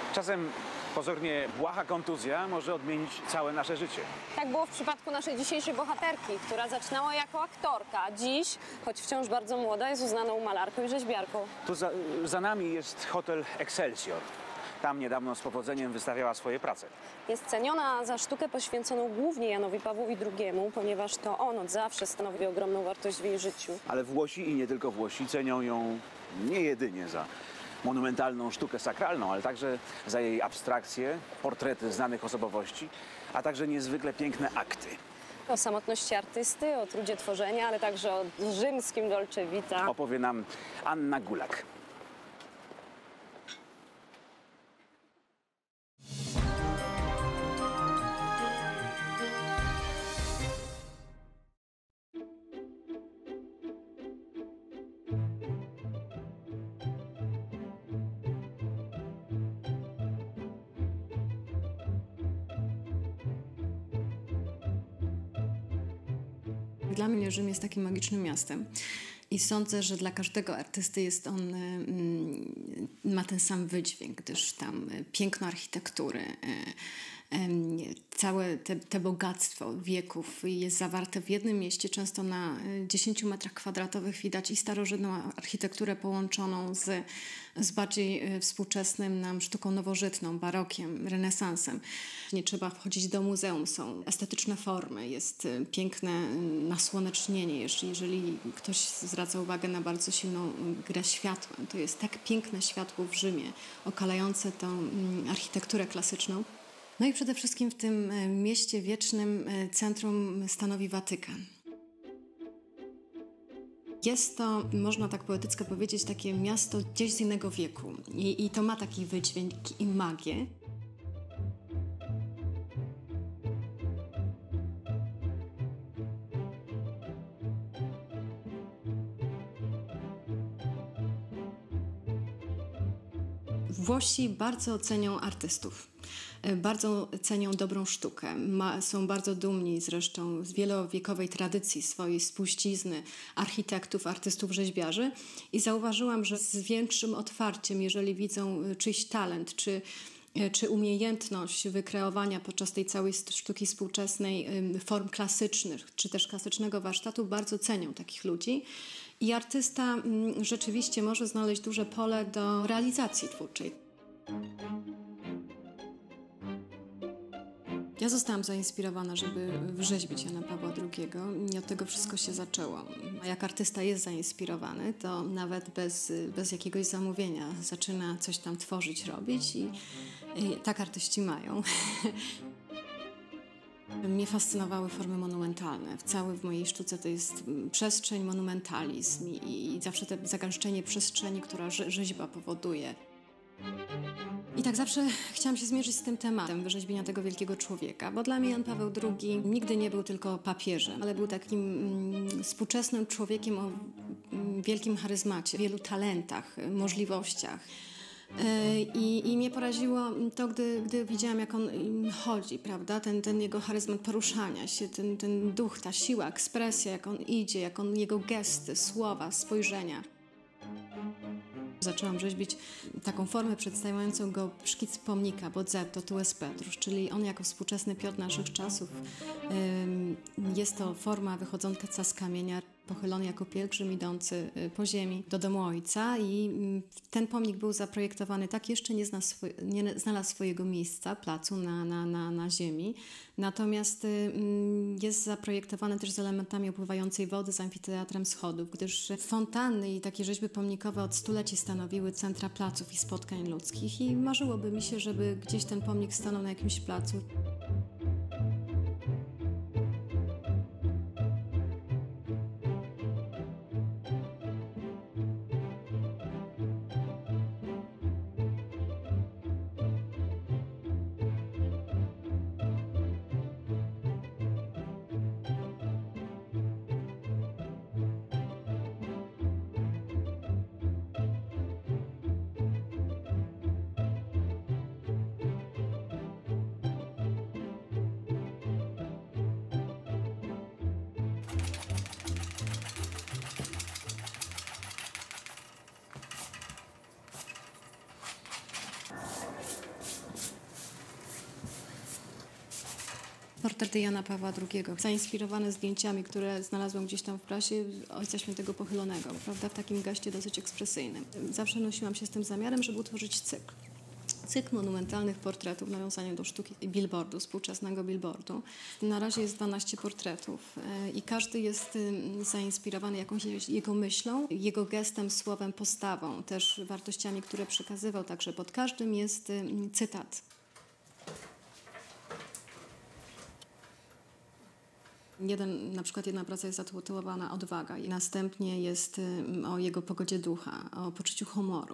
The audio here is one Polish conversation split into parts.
Czasem pozornie błaha kontuzja może odmienić całe nasze życie. Tak było w przypadku naszej dzisiejszej bohaterki, która zaczynała jako aktorka, a dziś, choć wciąż bardzo młoda, jest uznaną malarką i rzeźbiarką. Tu za nami jest hotel Excelsior. Tam niedawno z powodzeniem wystawiała swoje prace. Jest ceniona za sztukę poświęconą głównie Janowi Pawłowi II, ponieważ to on od zawsze stanowi ogromną wartość w jej życiu. Ale Włosi i nie tylko Włosi cenią ją nie jedynie za monumentalną sztukę sakralną, ale także za jej abstrakcje, portrety znanych osobowości, a także niezwykle piękne akty. O samotności artysty, o trudzie tworzenia, ale także o rzymskim Dolce Vita. Opowie nam Anna Gulak. Dla mnie Rzym jest takim magicznym miastem i sądzę, że dla każdego artysty jest on, ma ten sam wydźwięk, gdyż tam piękno architektury, całe te bogactwo wieków jest zawarte w jednym mieście. Często na 10 metrach kwadratowych widać i starożytną architekturę połączoną z bardziej współczesnym nam sztuką nowożytną, barokiem, renesansem. Nie trzeba wchodzić do muzeum, są estetyczne formy, jest piękne nasłonecznienie. Jeżeli ktoś zwraca uwagę na bardzo silną grę światłem, to jest tak piękne światło w Rzymie, okalające tą architekturę klasyczną. No i przede wszystkim w tym mieście wiecznym centrum stanowi Watykan. Jest to, można tak poetycko powiedzieć, takie miasto gdzieś z innego wieku. I to ma taki wydźwięk i magię. Włosi bardzo cenią artystów. Bardzo cenią dobrą sztukę. Są bardzo dumni zresztą z wielowiekowej tradycji swojej spuścizny architektów, artystów, rzeźbiarzy. I zauważyłam, że z większym otwarciem, jeżeli widzą czyjś talent, czy umiejętność wykreowania podczas tej całej sztuki współczesnej form klasycznych, czy też klasycznego warsztatu, bardzo cenią takich ludzi. I artysta rzeczywiście może znaleźć duże pole do realizacji twórczej. Ja zostałam zainspirowana, żeby wrzeźbić Jana Pawła II i od tego wszystko się zaczęło. A jak artysta jest zainspirowany, to nawet bez jakiegoś zamówienia zaczyna coś tam tworzyć, robić i tak artyści mają. Mnie fascynowały formy monumentalne. W mojej sztuce to jest przestrzeń, monumentalizm i zawsze to zagęszczenie przestrzeni, która rzeźba powoduje. I tak zawsze chciałam się zmierzyć z tym tematem wyrzeźbienia tego wielkiego człowieka, bo dla mnie Jan Paweł II nigdy nie był tylko papieżem, ale był takim współczesnym człowiekiem o wielkim charyzmacie, wielu talentach, możliwościach. I mnie poraziło to, gdy widziałam, jak on chodzi, prawda? Ten jego charyzmat poruszania się, ten duch, ta siła, ekspresja, jak on idzie, jego gesty, słowa, spojrzenia. Zaczęłam rzeźbić taką formę przedstawiającą go szkic pomnika Bozzetto tu es Petrus, czyli on jako współczesny Piotr naszych czasów. Jest to forma wychodząca z kamienia, pochylony jako pielgrzym idący po ziemi do domu ojca i ten pomnik był zaprojektowany tak, jeszcze nie znalazł swojego miejsca, placu na ziemi, natomiast jest zaprojektowany też z elementami opływającej wody, z amfiteatrem schodów, gdyż fontanny i takie rzeźby pomnikowe od stuleci stanowiły centra placów i spotkań ludzkich i marzyłoby mi się, żeby gdzieś ten pomnik stanął na jakimś placu. portrety Jana Pawła II, zainspirowane zdjęciami, które znalazłam gdzieś tam w prasie Ojca Świętego Pochylonego, prawda, w takim geście dosyć ekspresyjnym. Zawsze nosiłam się z tym zamiarem, żeby utworzyć cykl. Cykl monumentalnych portretów w nawiązaniu do sztuki billboardu, współczesnego billboardu. Na razie jest 12 portretów i każdy jest zainspirowany jakąś jego myślą, jego gestem, słowem, postawą, też wartościami, które przekazywał. Także pod każdym jest cytat. Na przykład jedna praca jest zatytułowana Odwaga i następnie jest o jego pogodzie ducha, o poczuciu humoru,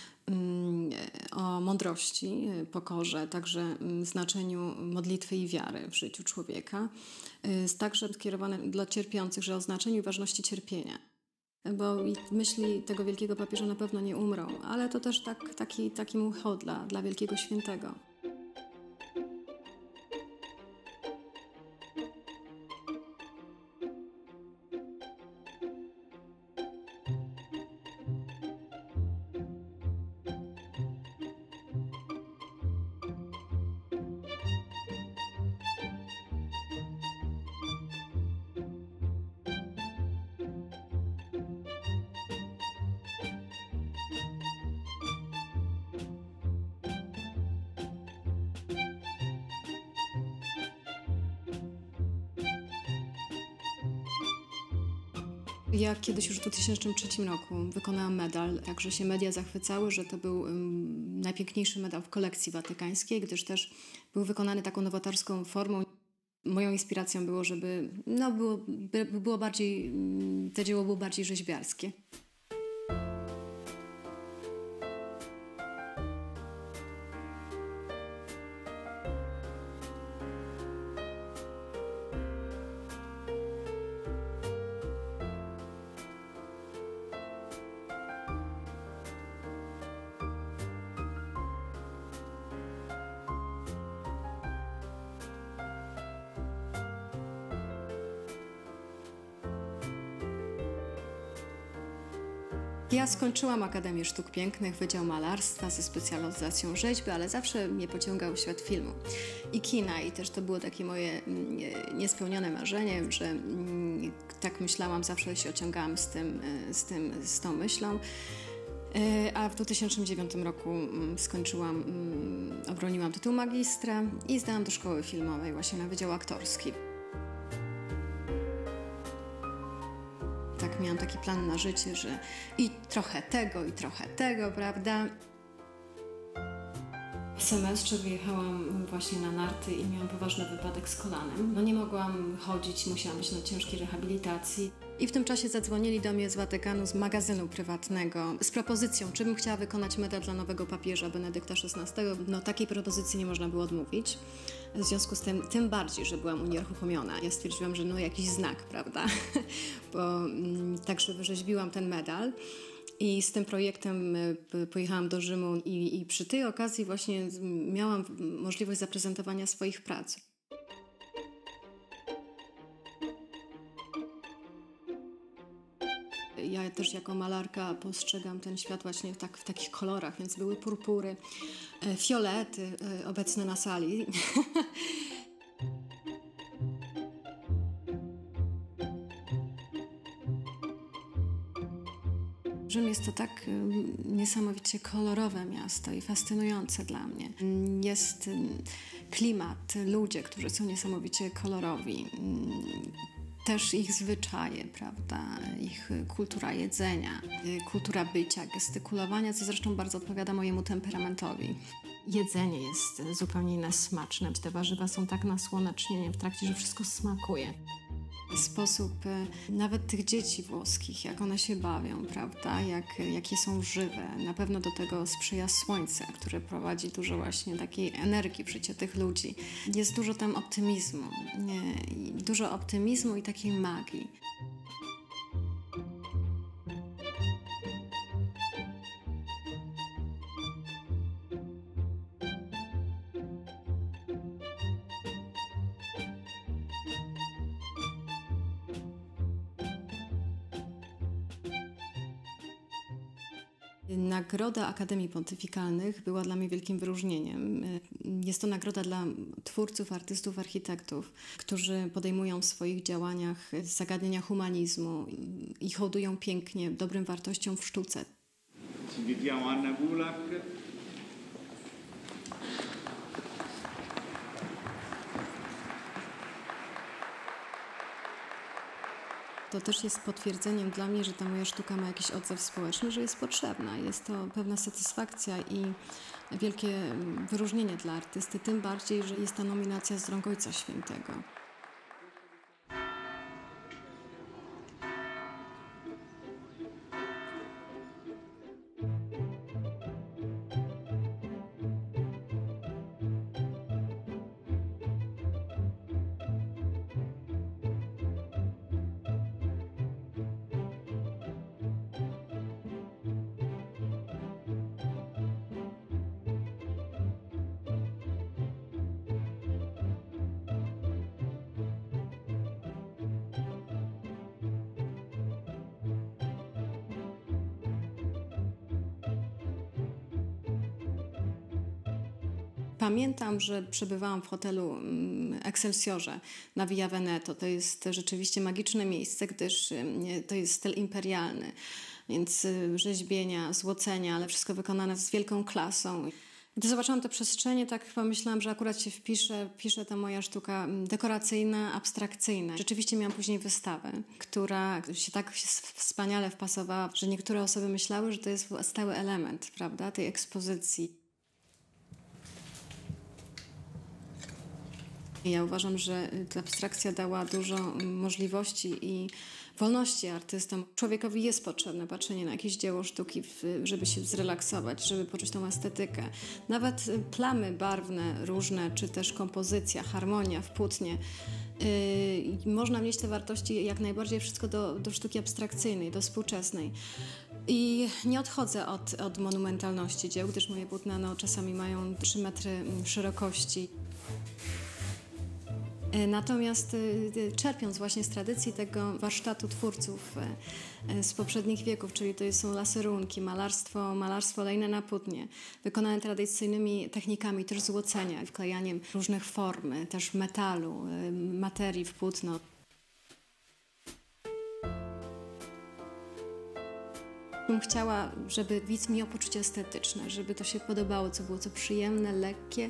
o mądrości, pokorze, także znaczeniu modlitwy i wiary w życiu człowieka. Jest także skierowane dla cierpiących, że o znaczeniu i ważności cierpienia. Bo myśli tego wielkiego papieża na pewno nie umrą, ale to też taki mu hołd dla wielkiego świętego. Ja kiedyś już w 2003 roku wykonałam medal, także się media zachwycały, że to był najpiękniejszy medal w kolekcji watykańskiej, gdyż też był wykonany taką nowatorską formą. Moją inspiracją było, żeby było bardziej, to dzieło było bardziej rzeźbiarskie. Ja skończyłam Akademię Sztuk Pięknych, Wydział Malarstwa ze specjalizacją rzeźby, ale zawsze mnie pociągał świat filmu i kina i też to było takie moje niespełnione marzenie, że tak myślałam, zawsze się ociągałam z tą myślą. A w 2009 roku obroniłam tytuł magistra i zdałam do szkoły filmowej właśnie na Wydział Aktorski. Tak, miałam taki plan na życie, że i trochę tego, prawda? W semestrze wyjechałam właśnie na narty i miałam poważny wypadek z kolanem. No nie mogłam chodzić, musiałam być na ciężkiej rehabilitacji. I w tym czasie zadzwonili do mnie z Watykanu, z magazynu prywatnego, z propozycją, czy bym chciała wykonać medal dla nowego papieża Benedykta XVI. No takiej propozycji nie można było odmówić. W związku z tym bardziej, że byłam unieruchomiona. Ja stwierdziłam, że no jakiś znak, prawda? Bo także wyrzeźbiłam ten medal. I z tym projektem pojechałam do Rzymu i przy tej okazji właśnie miałam możliwość zaprezentowania swoich prac. Ja też jako malarka postrzegam ten świat właśnie w takich kolorach, więc były purpury, fiolety obecne na sali. Rzym jest to tak niesamowicie kolorowe miasto i fascynujące dla mnie. Jest klimat, ludzie, którzy są niesamowicie kolorowi. Też ich zwyczaje, prawda, ich kultura jedzenia, kultura bycia, gestykulowania, co zresztą bardzo odpowiada mojemu temperamentowi. Jedzenie jest zupełnie inne, smaczne. Te warzywa są tak nasłonecznione w trakcie, że wszystko smakuje. Sposób nawet tych dzieci włoskich, jak one się bawią, prawda, jakie są żywe. Na pewno do tego sprzyja słońce, które prowadzi dużo właśnie takiej energii w życie tych ludzi. Jest dużo tam optymizmu i takiej magii. Nagroda Akademii Pontyfikalnych była dla mnie wielkim wyróżnieniem. Jest to nagroda dla twórców, artystów, architektów, którzy podejmują w swoich działaniach zagadnienia humanizmu i hołdują pięknie dobrym wartościom w sztuce. Invitiamo Anna Gulak. To też jest potwierdzeniem dla mnie, że ta moja sztuka ma jakiś odzew społeczny, że jest potrzebna. Jest to pewna satysfakcja i wielkie wyróżnienie dla artysty, tym bardziej, że jest ta nominacja z rąk Ojca Świętego. Pamiętam, że przebywałam w hotelu Excelsiorze na Via Veneto. To jest rzeczywiście magiczne miejsce, gdyż to jest styl imperialny, więc rzeźbienia, złocenia, ale wszystko wykonane z wielką klasą. Gdy zobaczyłam te przestrzenie, tak pomyślałam, że akurat się pisze ta moja sztuka dekoracyjna, abstrakcyjna. Rzeczywiście miałam później wystawę, która się tak wspaniale wpasowała, że niektóre osoby myślały, że to jest stały element, prawda, tej ekspozycji. Ja uważam, że ta abstrakcja dała dużo możliwości i wolności artystom. Człowiekowi jest potrzebne patrzenie na jakieś dzieło sztuki, żeby się zrelaksować, żeby poczuć tą estetykę. Nawet plamy barwne, różne, czy też kompozycja, harmonia w płótnie. Można mieć te wartości jak najbardziej wszystko do sztuki abstrakcyjnej, do współczesnej. I nie odchodzę od monumentalności dzieł, gdyż moje płótna czasami mają 3 metry szerokości. Natomiast czerpiąc właśnie z tradycji tego warsztatu twórców z poprzednich wieków, czyli to są laserunki, malarstwo olejne na płótnie, wykonane tradycyjnymi technikami też złocenia, wklejaniem różnych form, też metalu, materii w płótno. Chciała, żeby widz miał poczucie estetyczne, żeby to się podobało, co było przyjemne, lekkie.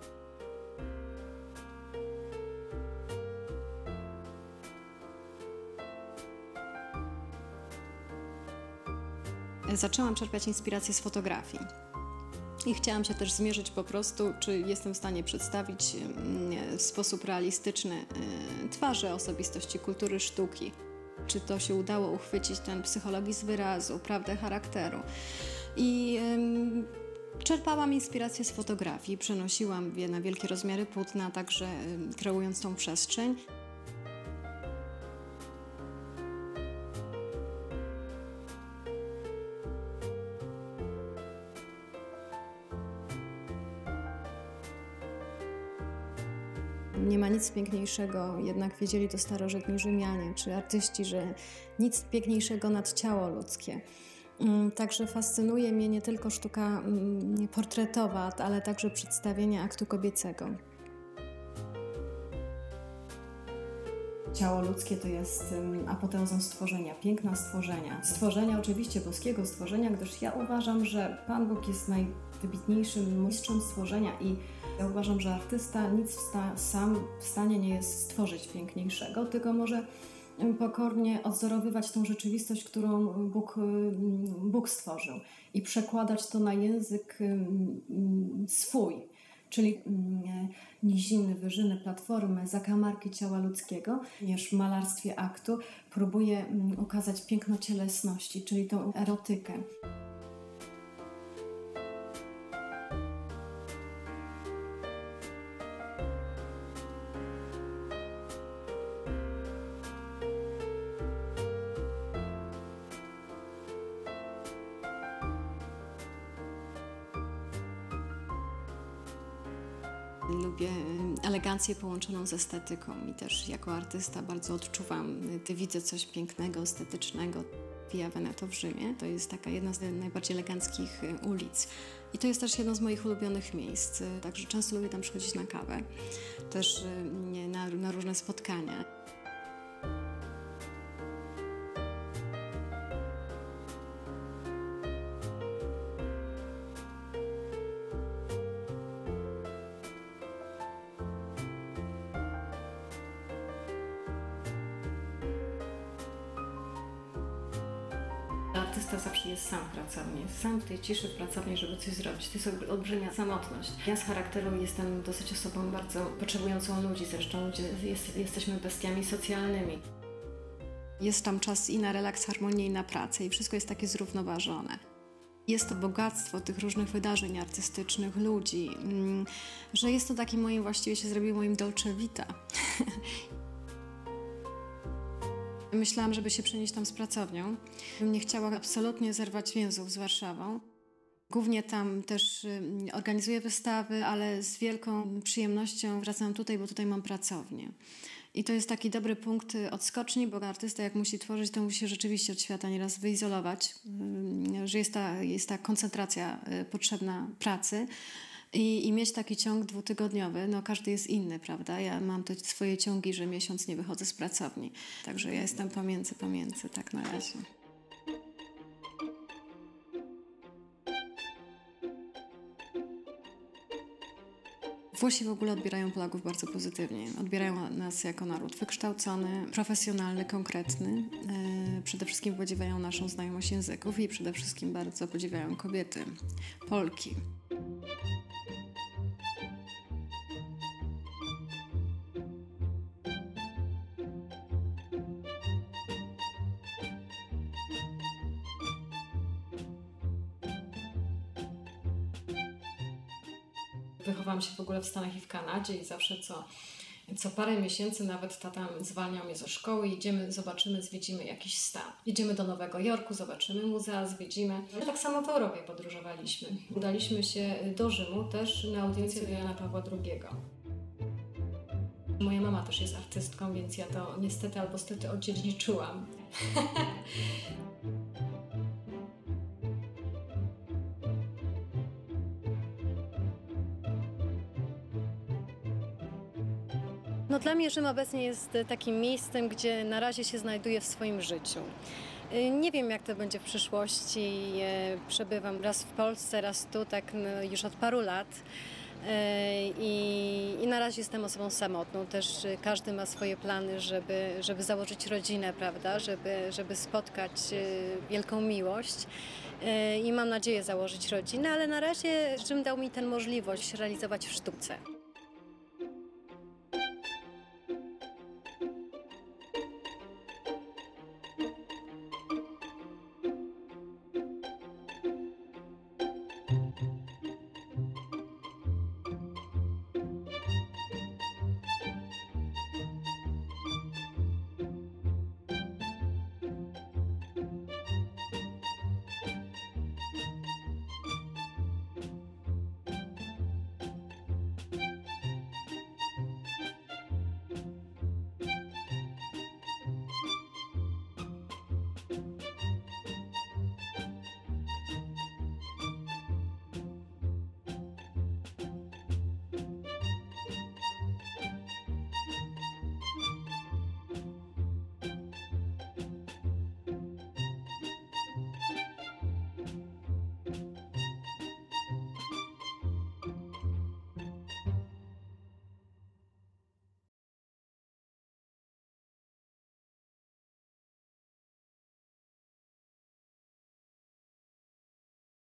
Zaczęłam czerpać inspirację z fotografii i chciałam się też zmierzyć po prostu, czy jestem w stanie przedstawić w sposób realistyczny twarze osobistości kultury sztuki. Czy to się udało uchwycić ten psychologizm wyrazu, prawdę charakteru. I czerpałam inspirację z fotografii, przenosiłam je na wielkie rozmiary płótna, także kreując tą przestrzeń. Nie ma nic piękniejszego, jednak wiedzieli to starożytni Rzymianie czy artyści, że nic piękniejszego nad ciało ludzkie. Także fascynuje mnie nie tylko sztuka portretowa, ale także przedstawienie aktu kobiecego. Ciało ludzkie to jest apoteozą stworzenia, piękna stworzenia. Stworzenia oczywiście boskiego stworzenia, gdyż ja uważam, że Pan Bóg jest najwybitniejszym mistrzem stworzenia i ja uważam, że artysta nic sam w stanie nie jest stworzyć piękniejszego, tylko może pokornie odzorowywać tą rzeczywistość, którą Bóg stworzył i przekładać to na język swój, czyli niziny, wyżyny, platformy, zakamarki ciała ludzkiego. Również w malarstwie aktu próbuje ukazać piękno cielesności, czyli tą erotykę. Lubię elegancję połączoną z estetyką i też jako artysta bardzo odczuwam, gdy widzę coś pięknego, estetycznego. Via Veneto w Rzymie. To jest taka jedna z najbardziej eleganckich ulic. I to jest też jedno z moich ulubionych miejsc, także często lubię tam przychodzić na kawę, też na różne spotkania. Artysta zawsze jest sam w pracowni, sam w tej ciszy w pracowni, żeby coś zrobić. To jest olbrzymia samotność. Ja z charakteru jestem dosyć osobą bardzo potrzebującą ludzi, zresztą jesteśmy bestiami socjalnymi. Jest tam czas i na relaks, harmonię, i na pracę i wszystko jest takie zrównoważone. Jest to bogactwo tych różnych wydarzeń artystycznych, ludzi, że jest to takim moim, właściwie się zrobiło moim dolce vita. Myślałam, żeby się przenieść tam z pracownią. Nie chciała absolutnie zerwać więzów z Warszawą. Głównie tam też organizuję wystawy, ale z wielką przyjemnością wracam tutaj, bo tutaj mam pracownię. I to jest taki dobry punkt odskoczni, bo artysta jak musi tworzyć, to musi się rzeczywiście od świata nieraz wyizolować, że jest ta koncentracja potrzebna pracy. I mieć taki ciąg dwutygodniowy, no każdy jest inny, prawda? Ja mam te swoje ciągi, że miesiąc nie wychodzę z pracowni. Także ja jestem pomiędzy, tak na razie. Włosi w ogóle odbierają Polaków bardzo pozytywnie. Odbierają nas jako naród wykształcony, profesjonalny, konkretny. Przede wszystkim podziwiają naszą znajomość języków i przede wszystkim bardzo podziwiają kobiety, Polki. Wychowałam się w ogóle w Stanach i w Kanadzie i zawsze co parę miesięcy nawet tata zwalniał mnie ze szkoły, idziemy, zobaczymy, zwiedzimy jakiś stan. Jedziemy do Nowego Jorku, zobaczymy muzea, zwiedzimy. Tak samo w Europie podróżowaliśmy. Udaliśmy się do Rzymu też na audiencję do Jana Pawła II. Moja mama też jest artystką, więc ja to niestety albo stety odziedziczyłam. No, dla mnie Rzym obecnie jest takim miejscem, gdzie na razie się znajduję w swoim życiu. Nie wiem, jak to będzie w przyszłości. Przebywam raz w Polsce, raz tu, tak już od paru lat. I na razie jestem osobą samotną. Też każdy ma swoje plany, żeby założyć rodzinę, prawda? Żeby spotkać wielką miłość. I mam nadzieję założyć rodzinę, ale na razie Rzym dał mi tę możliwość realizować w sztuce.